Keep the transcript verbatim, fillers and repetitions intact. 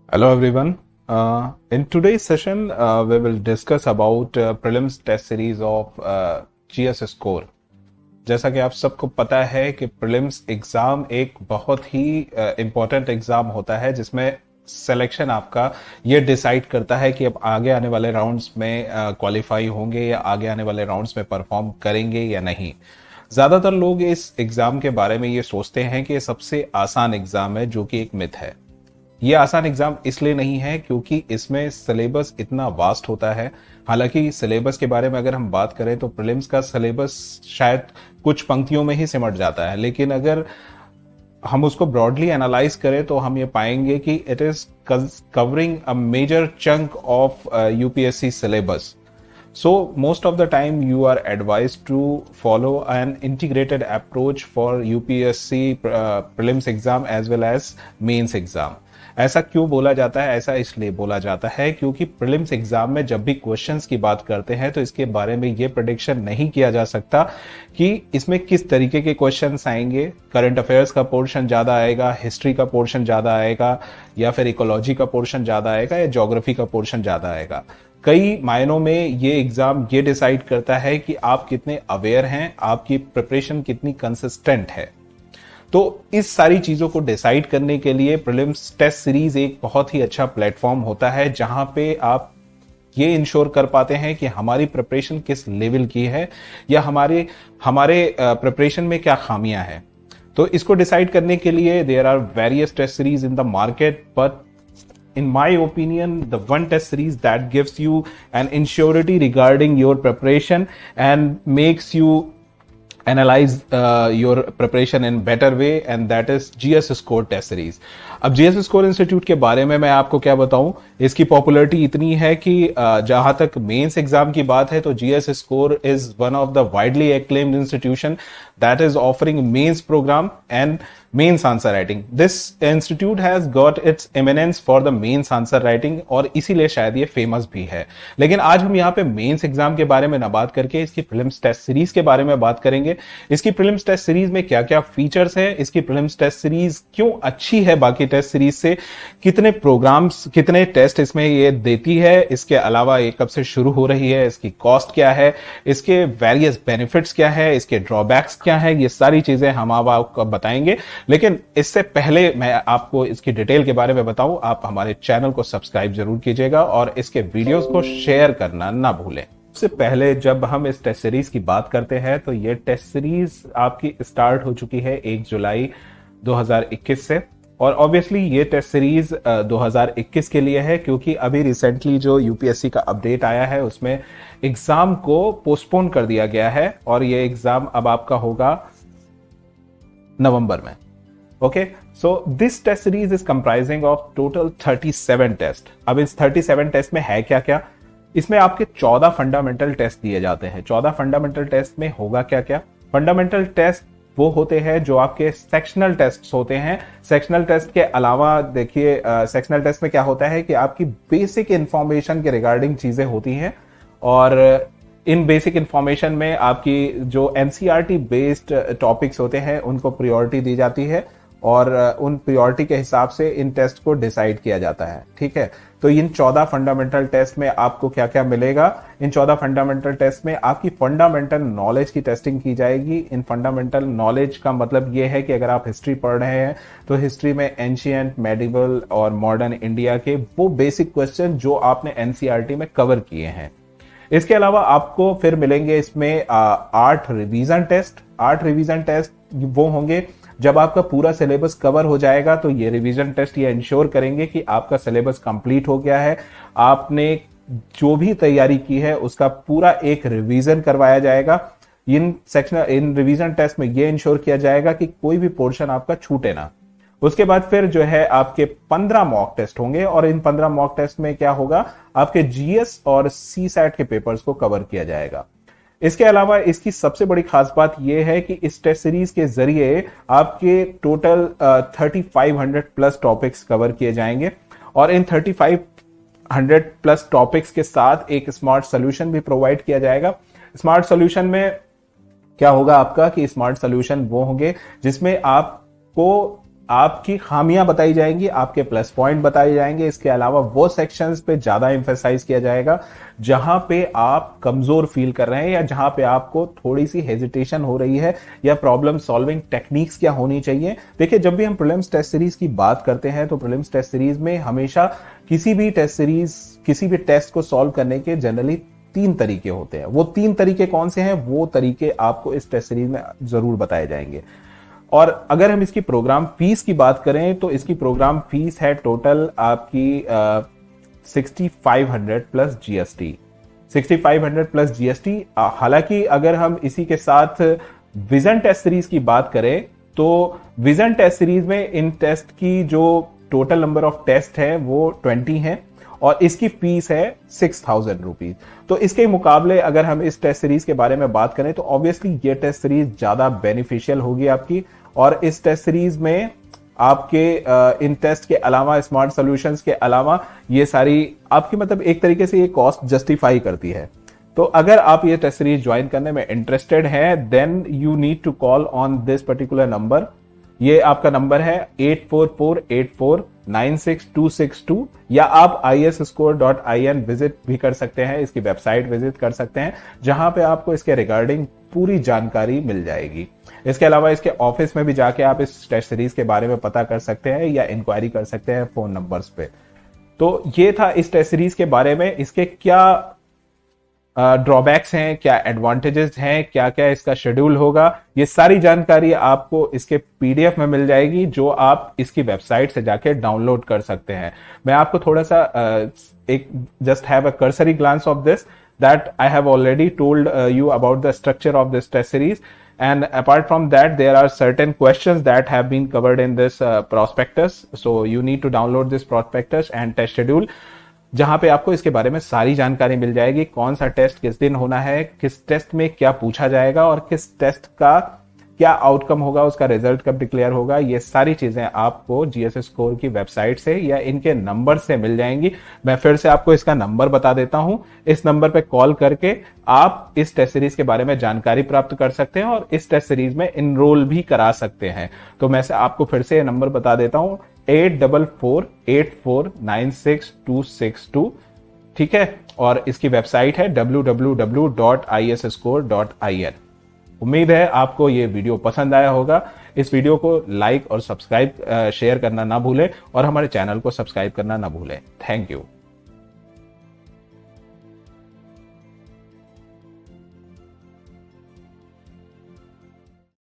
Hello everyone. Uh, in today's session, uh, we will discuss about uh, prelims test series of uh, G S score. जैसा कि आप सबको पता है कि प्रीलिम्स एग्जाम एक बहुत ही इम्पोर्टेंट एग्जाम होता है जिसमें सिलेक्शन आपका ये डिसाइड करता है कि आप आगे आने वाले राउंड्स में क्वालिफाई होंगे या आगे आने वाले राउंड्स में परफॉर्म करेंगे या नहीं। ज्यादातर लोग इस एग्जाम के बारे में ये सोचते हैं कि ये सबसे आसान एग्जाम है, जो कि एक मिथ है। ये आसान एग्जाम इसलिए नहीं है क्योंकि इसमें सिलेबस इतना वास्ट होता है। हालांकि सिलेबस के बारे में अगर हम बात करें तो प्रीलिम्स का सिलेबस शायद कुछ पंक्तियों में ही सिमट जाता है, लेकिन अगर हम उसको ब्रॉडली एनालाइज करें तो हम ये पाएंगे कि it is covering a major chunk of UPSC syllabus. So most of the time you are advised to follow an integrated approach for U P S C uh, prelims exam as well as mains exam. ऐसा क्यों बोला जाता है? ऐसा इसलिए बोला जाता है क्योंकि प्रीलिम्स एग्जाम में जब भी क्वेश्चंस की बात करते हैं तो इसके बारे में ये प्रेडिक्शन नहीं किया जा सकता कि इसमें किस तरीके के क्वेश्चंस आएंगे। करंट अफेयर्स का पोर्शन ज्यादा आएगा, हिस्ट्री का पोर्शन ज्यादा आएगा, या फिर इकोलॉजी का पोर्शन ज्यादा आएगा, या ज्योग्राफी का पोर्शन ज्यादा आएगा। कई मायनों में ये एग्जाम ये डिसाइड करता है कि आप कितने अवेयर हैं, आपकी प्रिपरेशन कितनी कंसिस्टेंट है। तो इस सारी चीजों को डिसाइड करने के लिए प्रीलिम्स टेस्ट सीरीज एक बहुत ही अच्छा प्लेटफॉर्म होता है, जहां पे आप ये इंश्योर कर पाते हैं कि हमारी प्रिपरेशन किस लेवल की है या हमारे हमारे प्रिपरेशन में क्या खामियां हैं। तो इसको डिसाइड करने के लिए there are various test series in the market, but in my opinion the one test series that gives you an insurity regarding your preparation and makes you analyze uh, your preparation in better way, and that is G S score test series. अब G S score institute के बारे में मैं आपको क्या बताऊं, इसकी popularity इतनी है कि uh, जहां तक मेंस एग्जाम की बात है तो G S score is one of the widely acclaimed institution that is offering mains program and mains answer writing. This institute has got its eminence for the mains answer writing और इसीलिए शायद ये famous भी है। लेकिन आज हम यहाँ पे मेंस एग्जाम के बारे में ना बात करके इसकी प्रीलिम्स टेस्ट सीरीज के बारे में बात करेंगे। इसकी प्रीलिम्स टेस्ट सीरीज में क्या क्या फीचर्स है, इसकी प्रीलिम्स टेस्ट सीरीज क्यों अच्छी है बाकी टेस्ट सीरीज से, कितने प्रोग्राम्स कितने टेस्ट इसमें ये देती है, इसके अलावा ये कब से शुरू हो रही है, इसकी कॉस्ट क्या है, इसके वेरियस बेनिफिट्स क्या है, इसके ड्रॉबैक्स क्या है, ये सारी चीजें हम आपको बताएंगे। लेकिन इससे पहले मैं आपको इसकी डिटेल के बारे में बताऊं, आप हमारे चैनल को सब्सक्राइब जरूर कीजिएगा और इसके वीडियोस को शेयर करना ना भूलें। सबसे पहले जब हम इस टेस्ट सीरीज की बात करते हैं तो ये टेस्ट सीरीज आपकी स्टार्ट हो चुकी है एक जुलाई दो हज़ार इक्कीस से, और ऑब्वियसली ये टेस्ट सीरीज दो हज़ार इक्कीस के लिए है क्योंकि अभी रिसेंटली जो यूपीएससी का अपडेट आया है उसमें एग्जाम को पोस्टपोन कर दिया गया है और ये एग्जाम अब आपका होगा नवंबर में। Okay, so this test series is comprising of total सैंतीस टेस्ट। अब इस सैंतीस टेस्ट में है क्या क्या, इसमें आपके चौदह फंडामेंटल टेस्ट दिए जाते हैं। चौदह फंडामेंटल टेस्ट में होगा क्या क्या, फंडामेंटल टेस्ट वो होते हैं जो आपके सेक्शनल टेस्ट होते हैं। सेक्शनल टेस्ट के अलावा देखिए, सेक्शनल टेस्ट में क्या होता है कि आपकी बेसिक इंफॉर्मेशन के रिगार्डिंग चीजें होती हैं, और इन बेसिक इंफॉर्मेशन में आपकी जो एनसीईआरटी बेस्ड टॉपिक्स होते हैं उनको प्रायोरिटी दी जाती है और उन प्रायोरिटी के हिसाब से इन टेस्ट को डिसाइड किया जाता है। ठीक है, तो इन चौदह फंडामेंटल टेस्ट में आपको क्या क्या मिलेगा, इन चौदह फंडामेंटल टेस्ट में आपकी फंडामेंटल नॉलेज की टेस्टिंग की जाएगी। इन फंडामेंटल नॉलेज का मतलब ये है कि अगर आप हिस्ट्री पढ़ रहे हैं तो हिस्ट्री में एंशिएंट, मेडिवल और मॉडर्न इंडिया के वो बेसिक क्वेश्चन जो आपने एनसीईआरटी में कवर किए हैं। इसके अलावा आपको फिर मिलेंगे इसमें आठ रिवीजन टेस्ट। आठ रिवीजन टेस्ट वो होंगे जब आपका पूरा सिलेबस कवर हो जाएगा, तो ये रिवीजन टेस्ट ये इंश्योर करेंगे कि आपका सिलेबस कंप्लीट हो गया है, आपने जो भी तैयारी की है उसका पूरा एक रिवीजन करवाया जाएगा। इन सेक्शन इन रिवीजन टेस्ट में ये इंश्योर किया जाएगा कि कोई भी पोर्शन आपका छूटे ना। उसके बाद फिर जो है आपके पंद्रह मॉक टेस्ट होंगे, और इन पंद्रह मॉक टेस्ट में क्या होगा, आपके जीएस और सी सैट के पेपर्स को कवर किया जाएगा। इसके अलावा इसकी सबसे बड़ी खास बात यह है कि इस टेस्ट सीरीज के जरिए आपके total thirty five hundred plus topics cover किए जाएंगे, और इन thirty five hundred plus topics के साथ एक स्मार्ट सोल्यूशन भी प्रोवाइड किया जाएगा। स्मार्ट सोल्यूशन में क्या होगा आपका कि स्मार्ट सोल्यूशन वो होंगे जिसमें आपको आपकी खामियां बताई जाएंगी, आपके प्लस पॉइंट बताए जाएंगे। इसके अलावा वो सेक्शंस पे ज्यादा एम्फेसाइज किया जाएगा जहां पे आप कमजोर फील कर रहे हैं या जहां पे आपको थोड़ी सी हेजिटेशन हो रही है या प्रॉब्लम सॉल्विंग टेक्निक्स क्या होनी चाहिए। देखिए, जब भी हम प्रीलिम्स टेस्ट सीरीज की बात करते हैं तो प्रीलिम्स टेस्ट सीरीज में हमेशा किसी भी टेस्ट सीरीज किसी भी टेस्ट को सॉल्व करने के जनरली तीन तरीके होते हैं। वो तीन तरीके कौन से हैं, वो तरीके आपको इस टेस्ट सीरीज में जरूर बताए जाएंगे। और अगर हम इसकी प्रोग्राम फीस की बात करें तो इसकी प्रोग्राम फीस है टोटल आपकी sixty five hundred plus GST, sixty five hundred plus GST. हालांकि अगर हम इसी के साथ विजन टेस्ट सीरीज की बात करें तो विजन टेस्ट सीरीज में इन टेस्ट की जो टोटल नंबर ऑफ टेस्ट है वो ट्वेंटी है और इसकी फीस है सिक्स थाउजेंड रुपीज। तो इसके मुकाबले अगर हम इस टेस्ट सीरीज के बारे में बात करें तो ऑब्वियसली ये टेस्ट सीरीज ज्यादा बेनिफिशियल होगी आपकी। और इस टेस्ट सीरीज में आपके इन टेस्ट के अलावा, स्मार्ट सॉल्यूशंस के अलावा, ये सारी आपकी मतलब एक तरीके से ये कॉस्ट जस्टिफाई करती है। तो अगर आप ये टेस्ट सीरीज ज्वाइन करने में इंटरेस्टेड हैं then you need to call on this particular number. ये आपका नंबर है eight four four eight four nine six two six two, या आप I S score dot I N visit भी कर सकते हैं, इसकी वेबसाइट विजिट कर सकते हैं जहां पे आपको इसके रिगार्डिंग पूरी जानकारी मिल जाएगी। इसके अलावा इसके ऑफिस में भी जाके आप इस टेस्ट सीरीज के बारे में पता कर सकते हैं या इंक्वायरी कर सकते हैं फोन नंबर्स पे। तो ये था इस टेस्ट सीरीज के बारे में। इसके क्या ड्रॉबैक्स हैं, क्या एडवांटेजेस हैं, क्या क्या इसका शेड्यूल होगा, ये सारी जानकारी आपको इसके पीडीएफ में मिल जाएगी जो आप इसकी वेबसाइट से जाके डाउनलोड कर सकते हैं। मैं आपको थोड़ा सा एक just have a cursory glance of this that I have already told you about the structure of this test series, and apart from that there are certain questions that have been covered in this uh, prospectus, so you need to download this prospectus and test schedule जहां पे आपको इसके बारे में सारी जानकारी मिल जाएगी। कौन सा टेस्ट किस दिन होना है, किस टेस्ट में क्या पूछा जाएगा और किस टेस्ट का क्या आउटकम होगा, उसका रिजल्ट कब डिक्लेयर होगा, ये सारी चीजें आपको जीएस स्कोर की वेबसाइट से या इनके नंबर से मिल जाएंगी। मैं फिर से आपको इसका नंबर बता देता हूं। इस नंबर पे कॉल करके आप इस टेस्ट सीरीज के बारे में जानकारी प्राप्त कर सकते हैं और इस टेस्ट सीरीज में इनरोल भी करा सकते हैं। तो मैं से आपको फिर से नंबर बता देता हूं, eight double four eight four nine six two six two, ठीक है। और इसकी वेबसाइट है W W W dot I S score dot I N. उम्मीद है आपको ये वीडियो पसंद आया होगा। इस वीडियो को लाइक और सब्सक्राइब शेयर करना ना भूलें और हमारे चैनल को सब्सक्राइब करना ना भूलें। Thank you.